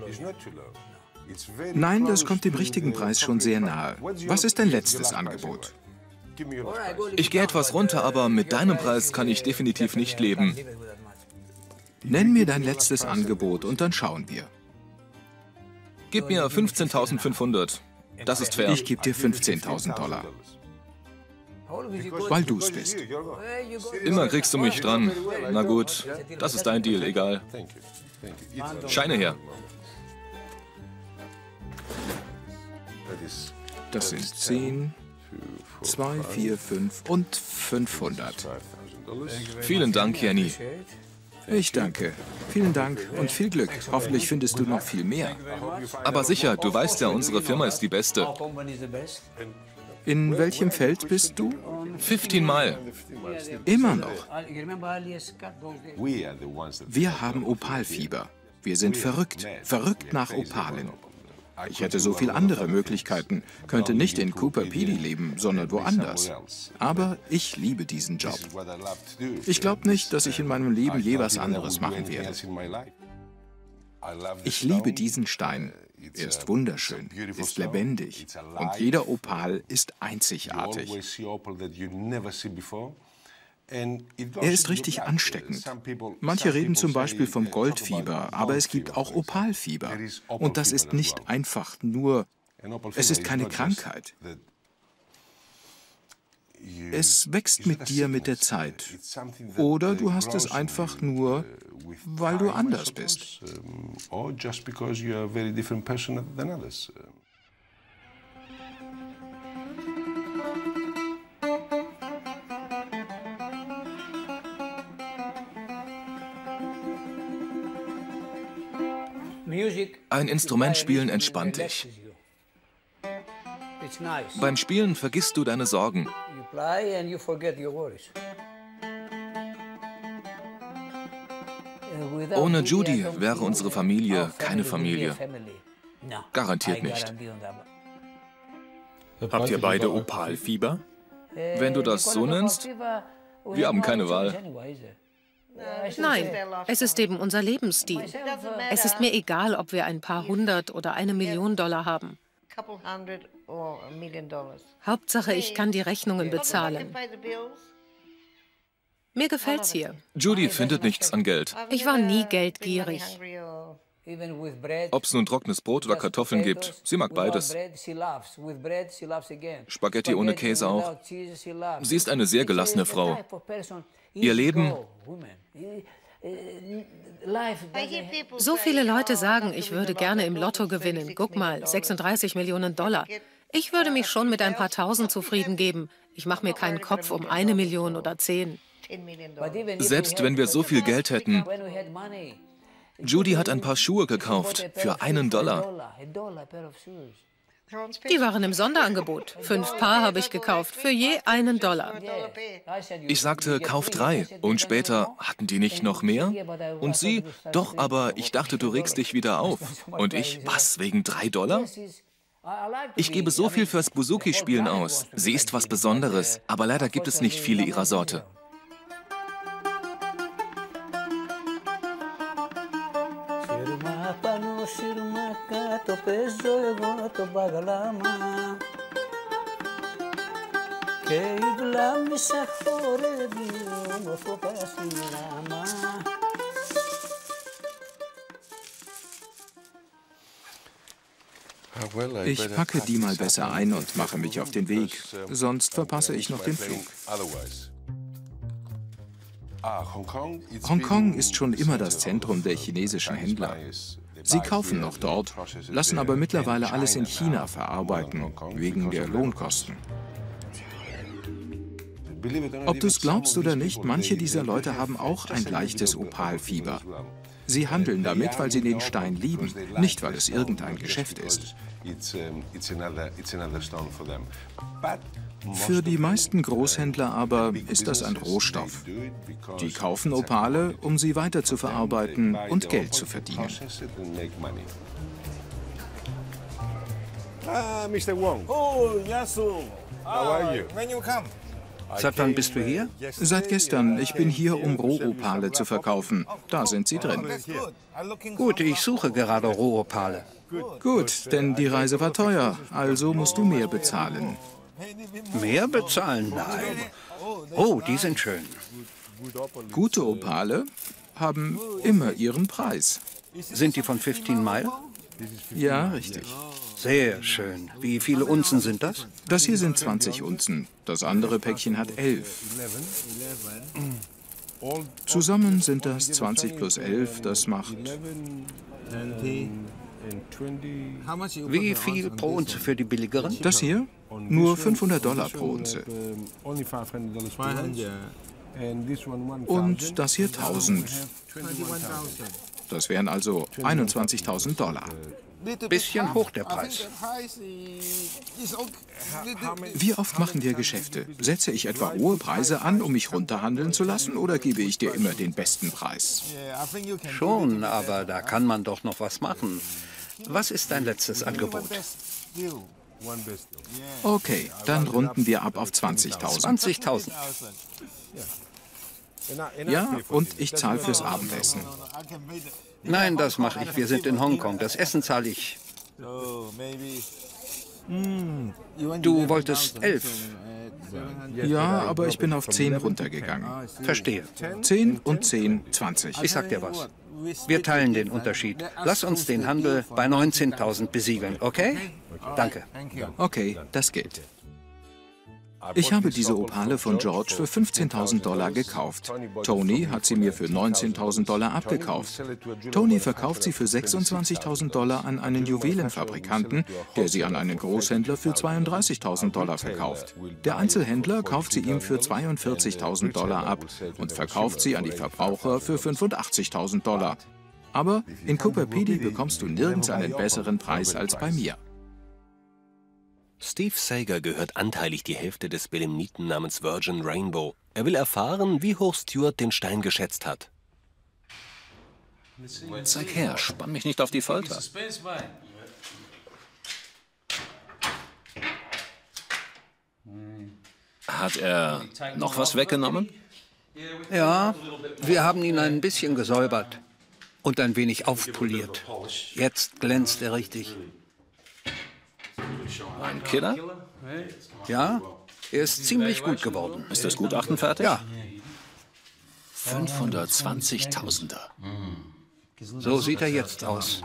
Nein, das kommt dem richtigen Preis schon sehr nahe. Was ist dein letztes Angebot?
Ich gehe etwas runter, aber mit deinem Preis kann ich definitiv nicht leben.
Nenn mir dein letztes Angebot und dann schauen wir.
Gib mir fünfzehntausendfünfhundert. Das ist fair.
Ich gebe dir fünfzehntausend Dollar. Weil du es bist.
Immer kriegst du mich dran. Na gut, das ist dein Deal, egal. Scheine her.
Das sind zehn, zwei, vier, fünf und fünfhundert.
Vielen Dank, Jenny.
Ich danke. Vielen Dank und viel Glück. Hoffentlich findest du noch viel mehr.
Aber sicher, du weißt ja, unsere Firma ist die beste.
In welchem Feld bist du?
fünfzehn Mile.
Immer noch. Wir haben Opalfieber. Wir sind verrückt. Verrückt nach Opalen. Ich hätte so viele andere Möglichkeiten, könnte nicht in Coober Pedy leben, sondern woanders. Aber ich liebe diesen Job. Ich glaube nicht, dass ich in meinem Leben je was anderes machen werde. Ich liebe diesen Stein. Er ist wunderschön, ist lebendig und jeder Opal ist einzigartig. Er ist richtig ansteckend. Manche reden zum Beispiel vom Goldfieber, aber es gibt auch Opalfieber. Und das ist nicht einfach nur, es ist keine Krankheit. Es wächst mit dir mit der Zeit. Oder du hast es einfach nur, weil du anders bist.
Ein Instrument spielen entspannt dich. Beim Spielen vergisst du deine Sorgen. Ohne Judy wäre unsere Familie keine Familie. Garantiert nicht.
Habt ihr beide Opalfieber?
Wenn du das so nennst, wir haben keine Wahl.
Nein, es ist eben unser Lebensstil. Es ist mir egal, ob wir ein paar hundert oder eine Million Dollar haben. Hauptsache, ich kann die Rechnungen bezahlen. Mir gefällt's hier.
Judy findet nichts an Geld.
Ich war nie geldgierig.
Ob es nun trockenes Brot oder Kartoffeln gibt, sie mag beides. Spaghetti ohne Käse auch. Sie ist eine sehr gelassene Frau. Ihr Leben...
So viele Leute sagen, ich würde gerne im Lotto gewinnen. Guck mal, sechsunddreißig Millionen Dollar. Ich würde mich schon mit ein paar Tausend zufrieden geben. Ich mache mir keinen Kopf um eine Million oder zehn.
Selbst wenn wir so viel Geld hätten... Judy hat ein paar Schuhe gekauft für einen Dollar.
Die waren im Sonderangebot. Fünf Paar habe ich gekauft, für je einen Dollar.
Ich sagte, kauf drei. Und später, hatten die nicht noch mehr? Und sie, doch, aber ich dachte, du regst dich wieder auf. Und ich, was, wegen drei Dollar? Ich gebe so viel fürs Bouzouki-Spielen aus. Sie ist was Besonderes, aber leider gibt es nicht viele ihrer Sorte.
Ich packe die mal besser ein und mache mich auf den Weg, sonst verpasse ich noch den Flug. Hongkong ist schon immer das Zentrum der chinesischen Händler. Sie kaufen noch dort, lassen aber mittlerweile alles in China verarbeiten, wegen der Lohnkosten. Ob du es glaubst oder nicht, manche dieser Leute haben auch ein leichtes Opalfieber. Sie handeln damit, weil sie den Stein lieben, nicht weil es irgendein Geschäft ist. Für die meisten Großhändler aber ist das ein Rohstoff. Die kaufen Opale, um sie weiterzuverarbeiten und Geld zu verdienen.
Ah, Mister Wong. Oh, Yasu. How are you? When you come?
Seit wann bist du hier?
Seit gestern. Ich bin hier, um Rohopale zu verkaufen. Da sind sie drin.
Gut, ich suche gerade Rohopale.
Gut, denn die Reise war teuer, also musst du mehr bezahlen.
Mehr bezahlen? Nein. Oh, die sind schön.
Gute Opale haben immer ihren Preis.
Sind die von fünfzehn Mile?
Ja, richtig.
Sehr schön. Wie viele Unzen sind das?
Das hier sind zwanzig Unzen. Das andere Päckchen hat elf. Zusammen sind das zwanzig plus elf, das macht...
Wie viel pro Unze für die billigeren?
Das hier? Nur fünfhundert Dollar pro Unze. Und das hier tausend. Das wären also einundzwanzigtausend Dollar.
Bisschen hoch der Preis.
Wie oft machen wir Geschäfte? Setze ich etwa hohe Preise an, um mich runterhandeln zu lassen, oder gebe ich dir immer den besten Preis?
Schon, aber da kann man doch noch was machen. Was ist dein letztes Angebot?
Okay, dann runden wir ab auf zwanzigtausend.
zwanzigtausend.
Ja, und ich zahle fürs Abendessen.
Nein, das mache ich. Wir sind in Hongkong. Das Essen zahle ich. Du wolltest elf.
Ja, aber ich bin auf zehn runtergegangen.
Verstehe.
zehn und zehn, zwanzig.
Ich sag dir was. Wir teilen den Unterschied. Lass uns den Handel bei neunzehntausend besiegeln, okay? Danke.
Okay, das geht. Ich habe diese Opale von George für fünfzehntausend Dollar gekauft. Tony hat sie mir für neunzehntausend Dollar abgekauft. Tony verkauft sie für sechsundzwanzigtausend Dollar an einen Juwelenfabrikanten, der sie an einen Großhändler für zweiunddreißigtausend Dollar verkauft. Der Einzelhändler kauft sie ihm für zweiundvierzigtausend Dollar ab und verkauft sie an die Verbraucher für fünfundachtzigtausend Dollar. Aber in Coober Pedy bekommst du nirgends einen besseren Preis als bei mir.
Steve Sager gehört anteilig die Hälfte des Belemniten namens Virgin Rainbow. Er will erfahren, wie hoch Stuart den Stein geschätzt hat.
Zeig her, spann mich nicht auf die Folter. Hat er noch was weggenommen?
Ja, wir haben ihn ein bisschen gesäubert und ein wenig aufpoliert. Jetzt glänzt er richtig.
Ein Killer?
Ja, er ist ziemlich gut geworden.
Ist das Gutachten fertig?
Ja.
fünfhundertzwanzigtausender.
So sieht er jetzt aus.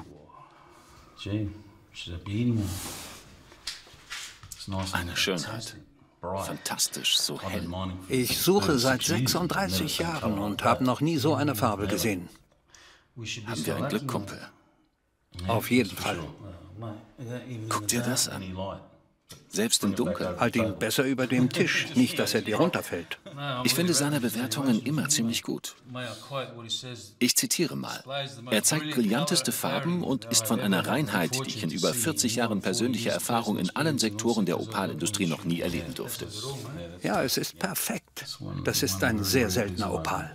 Eine Schönheit. Fantastisch, so hell.
Ich suche seit sechsunddreißig Jahren und habe noch nie so eine Farbe gesehen.
Haben wir ein Glück, Kumpel?
Auf jeden Fall.
Guck dir das an. Selbst im Dunkeln.
Halt ihn besser über dem Tisch, nicht, dass er dir runterfällt.
Ich finde seine Bewertungen immer ziemlich gut. Ich zitiere mal. Er zeigt brillanteste Farben und ist von einer Reinheit, die ich in über vierzig Jahren persönlicher Erfahrung in allen Sektoren der Opalindustrie noch nie erleben durfte.
Ja, es ist perfekt. Das ist ein sehr seltener Opal.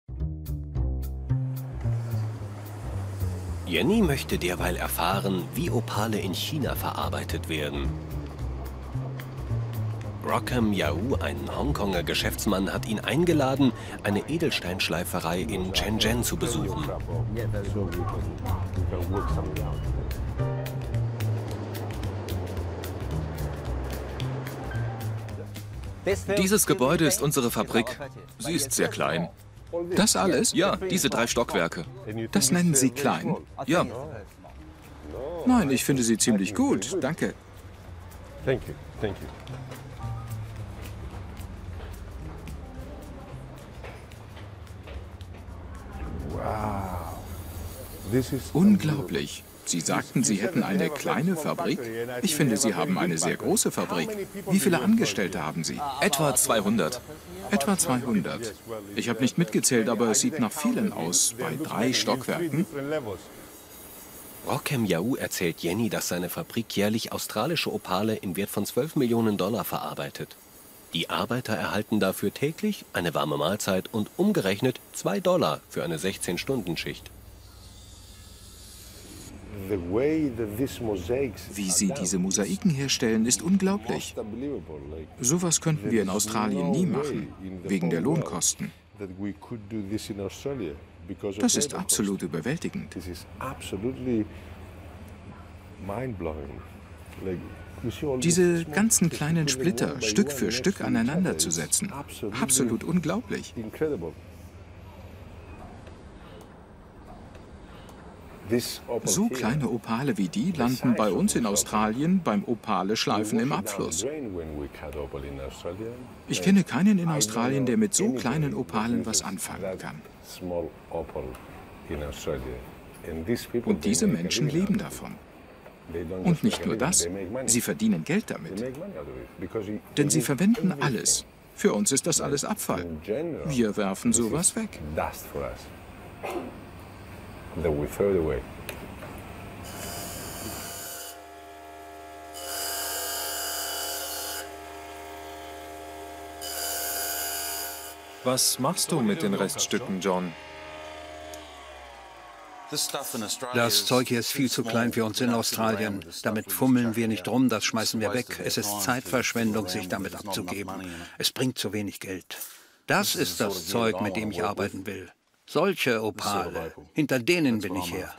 Jenny möchte derweil erfahren, wie Opale in China verarbeitet werden. Rockham Yau, ein Hongkonger Geschäftsmann, hat ihn eingeladen, eine Edelsteinschleiferei in Shenzhen zu besuchen.
Dieses Gebäude ist unsere Fabrik. Sie ist sehr klein.
Das alles?
Ja, diese drei Stockwerke.
Das nennen Sie klein?
Ja.
Nein, ich finde sie ziemlich gut. Danke. Unglaublich. Sie sagten, Sie hätten eine kleine Fabrik? Ich finde, Sie haben eine sehr große Fabrik. Wie viele Angestellte haben Sie?
Etwa zweihundert.
Etwa zweihundert. Ich habe nicht mitgezählt, aber es sieht nach vielen aus, bei drei Stockwerken.
Rokem Yahoo erzählt Jenny, dass seine Fabrik jährlich australische Opale im Wert von zwölf Millionen Dollar verarbeitet. Die Arbeiter erhalten dafür täglich eine warme Mahlzeit und umgerechnet zwei Dollar für eine sechzehn-Stunden-Schicht.
Wie sie diese Mosaiken herstellen, ist unglaublich. Sowas könnten wir in Australien nie machen, wegen der Lohnkosten. Das ist absolut überwältigend. Diese ganzen kleinen Splitter Stück für Stück aneinander zu setzen, absolut unglaublich. So kleine Opale wie die landen bei uns in Australien beim Opale-Schleifen im Abfluss. Ich kenne keinen in Australien, der mit so kleinen Opalen was anfangen kann. Und diese Menschen leben davon. Und nicht nur das, sie verdienen Geld damit. Denn sie verwenden alles. Für uns ist das alles Abfall. Wir werfen sowas weg.
Was machst du mit den Reststücken, John?
Das Zeug hier ist viel zu klein für uns in Australien. Damit fummeln wir nicht rum, das schmeißen wir weg. Es ist Zeitverschwendung, sich damit abzugeben. Es bringt zu wenig Geld. Das ist das Zeug, mit dem ich arbeiten will. Solche Opale, hinter denen bin ich her.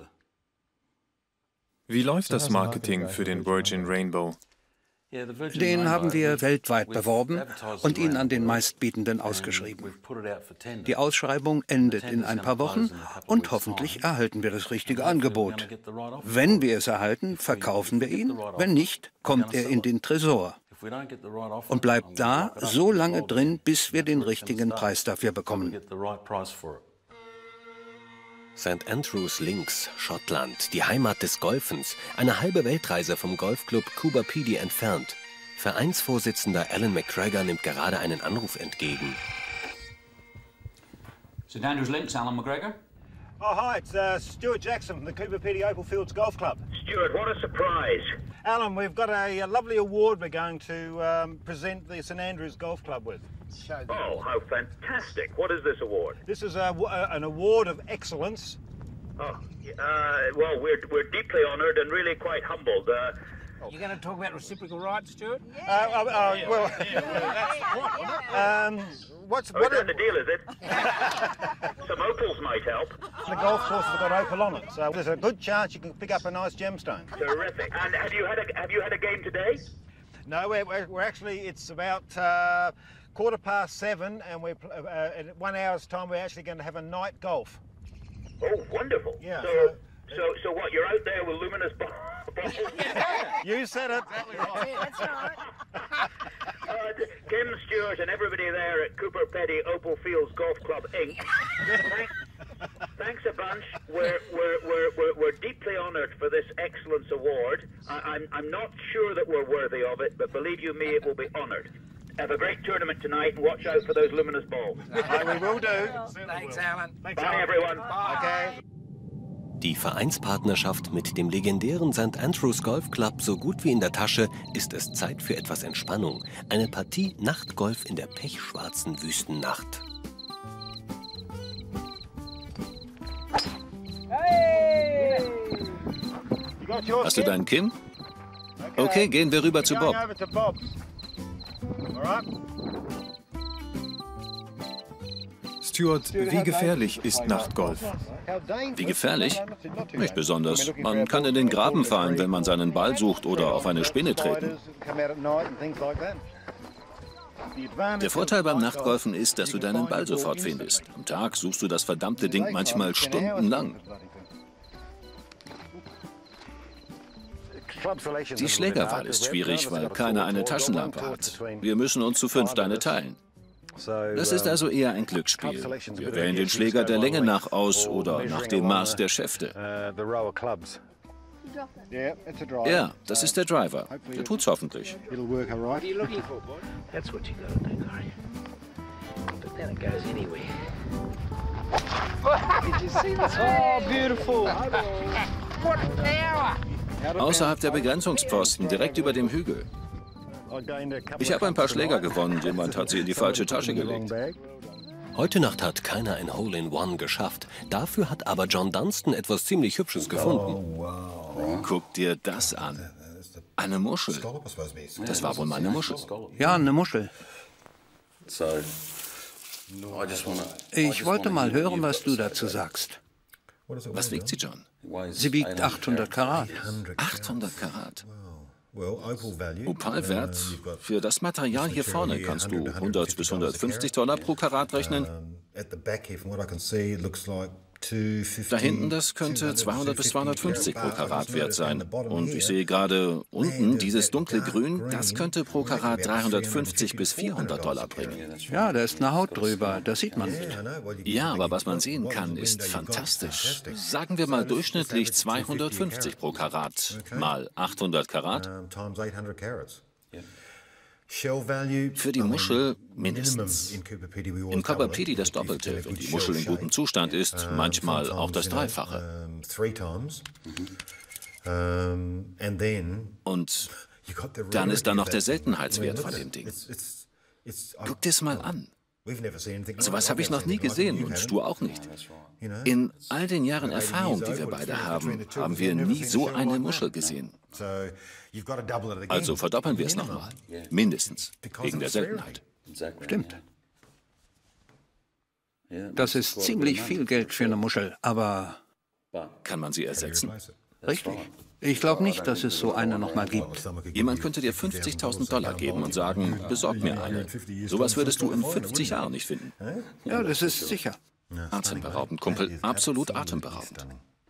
Wie läuft das Marketing für den Virgin Rainbow?
Den haben wir weltweit beworben und ihn an den Meistbietenden ausgeschrieben. Die Ausschreibung endet in ein paar Wochen und hoffentlich erhalten wir das richtige Angebot. Wenn wir es erhalten, verkaufen wir ihn. Wenn nicht, kommt er in den Tresor und bleibt da so lange drin, bis wir den richtigen Preis dafür bekommen.
Sankt Andrews Links, Schottland, die Heimat des Golfens, eine halbe Weltreise vom Golfclub Coober Pedy entfernt. Vereinsvorsitzender Alan McGregor nimmt gerade einen Anruf entgegen.
Sankt Andrews Links, Alan McGregor.
Oh, hi, it's uh, Stuart Jackson from the Coober Pedy Opal Fields Golf Club.
Stuart, what a surprise.
Alan, we've got a, a lovely award we're going to um, present the Sankt Andrews Golf Club with.
Oh, how fantastic. What is this award?
This is a, a, an award of excellence.
Oh, uh, well, we're, we're deeply honoured and really quite humbled. Uh,
You're going to talk about reciprocal rights, Stuart? Yeah. Uh, uh, uh, well, um, what's
oh,
what
is that the deal, is it? Some opals might help.
The golf course has got opal on it, so there's a good chance you can pick up a nice gemstone.
Terrific. And have you had a, have you had a game today?
No, we're, we're, we're actually, it's about uh, quarter past seven, and we're uh, in one hour's time we're actually going to have a night golf.
Oh, wonderful!
Yeah.
So,
So,
so, so what? You're out there with luminous balls?
you said it.
That's right. uh, Kim Stewart and everybody there at Coober Pedy Opal Fields Golf Club Incorporated. Thanks, thanks a bunch. We're we're we're we're, we're deeply honoured for this excellence award. I, I'm I'm not sure that we're worthy of it, but believe you me, it will be honoured. Have a great tournament tonight and watch out for those luminous balls.
Aye, we will do.
Thanks, Alan.
Thanks,
Bye,
Alan.
everyone.
Okay.
Die Vereinspartnerschaft mit dem legendären Sankt Andrews Golf Club so gut wie in der Tasche, ist es Zeit für etwas Entspannung. Eine Partie Nachtgolf in der pechschwarzen Wüstennacht.
Hey! Hast du deinen Kim? Okay, gehen wir rüber zu Bob.
Stuart, wie gefährlich ist Nachtgolf?
Wie gefährlich? Nicht besonders. Man kann in den Graben fallen, wenn man seinen Ball sucht oder auf eine Spinne treten. Der Vorteil beim Nachtgolfen ist, dass du deinen Ball sofort findest. Am Tag suchst du das verdammte Ding manchmal stundenlang. Die Schlägerwahl ist schwierig, weil keiner eine Taschenlampe hat. Wir müssen uns zu fünft eine teilen. Das ist also eher ein Glücksspiel. Wir wählen den Schläger der Länge nach aus oder nach dem Maß der Schäfte. Ja, das ist der Driver. Der tut's hoffentlich. Außerhalb der Begrenzungspfosten, direkt über dem Hügel. Ich habe ein paar Schläger gewonnen. Jemand hat sie in die falsche Tasche gelegt.
Heute Nacht hat keiner ein Hole-in-One geschafft. Dafür hat aber John Dunstan etwas ziemlich Hübsches gefunden.
Guck dir das an. Eine Muschel. Das war wohl meine Muschel.
Ja, eine Muschel. Ich wollte mal hören, was du dazu sagst.
Was wiegt sie, John?
Sie wiegt achthundert Karat.
achthundert Karat. Opalwert? Für das Material hier vorne kannst du hundert bis hundertfünfzig Dollar pro Karat rechnen. Da hinten, das könnte zweihundert bis zweihundertfünfzig pro Karat wert sein. Und ich sehe gerade unten dieses dunkle Grün, das könnte pro Karat dreihundertfünfzig bis vierhundert Dollar bringen.
Ja, da ist eine Haut drüber, das sieht man nicht.
Ja, aber was man sehen kann, ist fantastisch. Sagen wir mal durchschnittlich zweihundertfünfzig pro Karat mal achthundert Karat. Für die Muschel mindestens. In Coober Pedy das Doppelte, wenn die Muschel in gutem Zustand ist, manchmal auch das Dreifache. Und dann ist da noch der Seltenheitswert von dem Ding. Guck dir's mal an. Sowas habe ich noch nie gesehen und du auch nicht. In all den Jahren Erfahrung, die wir beide haben, haben wir nie so eine Muschel gesehen. Also verdoppeln wir es nochmal. Mindestens. Wegen der Seltenheit.
Stimmt. Das ist ziemlich viel Geld für eine Muschel, aber...
Kann man sie ersetzen?
Richtig. Ich glaube nicht, dass es so eine nochmal gibt.
Jemand könnte dir fünfzigtausend Dollar geben und sagen, besorg mir eine. Sowas würdest du in fünfzig Jahren nicht finden.
Ja, das ist sicher.
Atemberaubend, Kumpel. Absolut atemberaubend.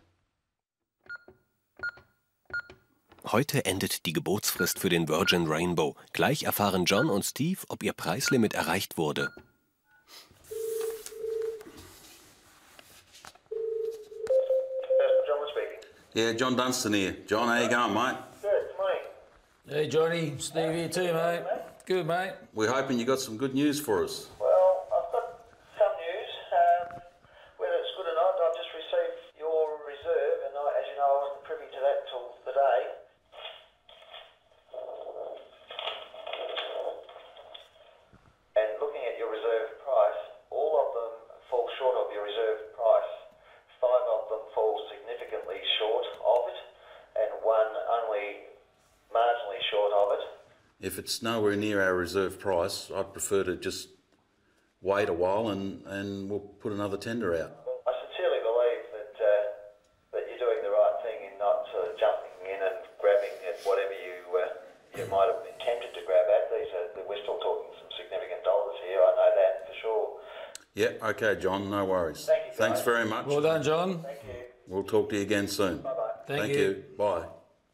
Heute endet die Gebotsfrist für den Virgin Rainbow. Gleich erfahren John und Steve, ob ihr Preislimit erreicht wurde.
Yeah, John Dunstan here. John, how you going, mate?
Good, mate. Hey, Johnny. Steve here too, mate. Good, mate.
We're hoping you got some good news for us.
Well, I've got some news. Um, whether it's good or not, I've just received your reserve, and I, as you know, I wasn't privy to that till today. And looking at your reserve price, all of them fall short of your reserve price. Five of them fall significantly short of it, and one only marginally short of it.
If it's nowhere near our reserve price, I'd prefer to just wait a while and, and we'll put another tender out.
I sincerely believe that uh, that you're doing the right thing in not uh, jumping in and grabbing at whatever you uh, you might have been tempted to grab at. These are, we're still talking some significant dollars here. I know that for sure.
Yeah, okay, John, no worries.
Thank you,
Thanks
guys.
very much.
Well done, John. Thank you.
We'll talk to you again soon.
Bye-bye.
Thank,
Thank
you.
you.
Bye.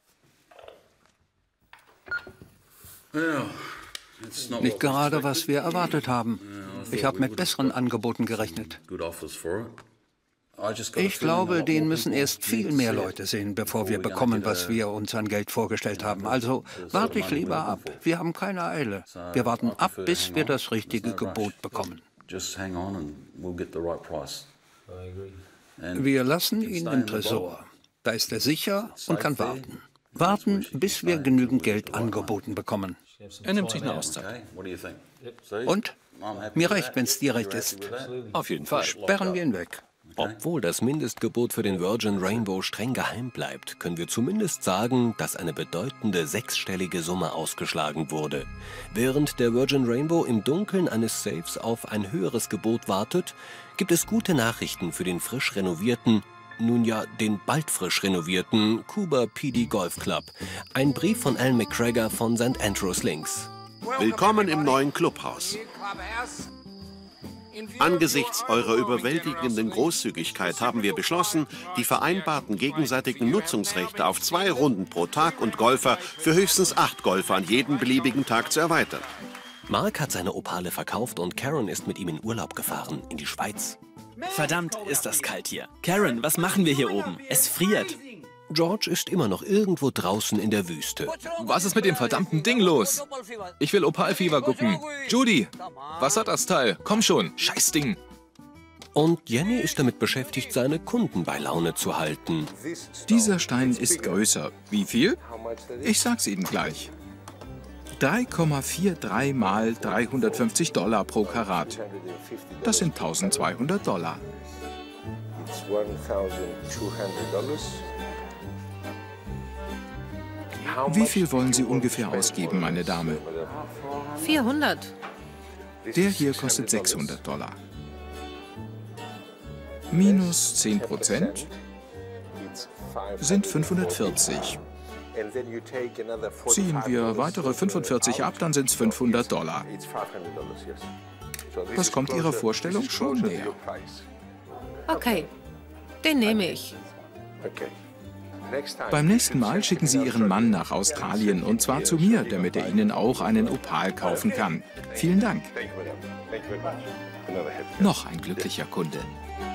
Well, it's not
Nicht
what we
gerade, was wir
expected.
erwartet haben.
Yeah, I
Ich
thought
habe
we
mit
would
besseren
have
Angeboten gerechnet.
good offers for it. I just got a
Ich
feeling a
glaube,
lot
den
more
müssen
people
erst viel
need to
mehr
see it
Leute sehen, bevor
before
wir
we're gonna
bekommen,
get
was
a-
wir uns an Geld vorgestellt haben. Also warte ich lieber ab. Wir haben keine Eile. Wir warten ab, bis wir das richtige Gebot bekommen.
Just hang on and we'll get the right price. And
Wir lassen
you can
ihn
stay
im
in the
Tresor. Da ist er sicher und kann warten. Warten, bis wir genügend Geld angeboten bekommen.
Er nimmt sich eine Auszeit.
Okay, what do you think? See?
Und?
I'm happy
Mir
with
recht,
that.
wenn es dir
You
recht
happy
ist.
with that?
Auf jeden Fall.
Sperren wir ihn weg.
Obwohl das Mindestgebot für den Virgin Rainbow streng geheim bleibt, können wir zumindest sagen, dass eine bedeutende sechsstellige Summe ausgeschlagen wurde. Während der Virgin Rainbow im Dunkeln eines Safes auf ein höheres Gebot wartet, gibt es gute Nachrichten für den frisch renovierten, nun ja, den bald frisch renovierten Coober Pedy Golf Club. Ein Brief von Alan McGregor von Sankt Andrews Links.
Willkommen im neuen Clubhaus. Angesichts eurer überwältigenden Großzügigkeit haben wir beschlossen, die vereinbarten gegenseitigen Nutzungsrechte auf zwei Runden pro Tag und Golfer für höchstens acht Golfer an jedem beliebigen Tag zu erweitern.
Mark hat seine Opale verkauft und Karen ist mit ihm in Urlaub gefahren, in die Schweiz.
Verdammt, ist das kalt hier. Karen, was machen wir hier oben? Es friert.
George ist immer noch irgendwo draußen in der Wüste.
Was ist mit dem verdammten Ding los? Ich will Opalfieber gucken. Judy, was hat das Teil? Komm schon, scheiß Ding.
Und Jenny ist damit beschäftigt, seine Kunden bei Laune zu halten.
Dieser Stein ist größer. Wie viel? Ich sag's Ihnen gleich. drei Komma dreiundvierzig mal dreihundertfünfzig Dollar pro Karat. Das sind tausendzweihundert Dollar. Wie viel wollen Sie ungefähr ausgeben, meine Dame?
vierhundert.
Der hier kostet sechshundert Dollar. Minus zehn Prozent sind fünfhundertvierzig. Ziehen wir weitere fünfundvierzig ab, dann sind es fünfhundert Dollar. Das kommt Ihrer Vorstellung schon näher.
Okay, den nehme ich.
Beim nächsten Mal schicken Sie Ihren Mann nach Australien, und zwar zu mir, damit er Ihnen auch einen Opal kaufen kann. Vielen Dank. Noch ein glücklicher Kunde.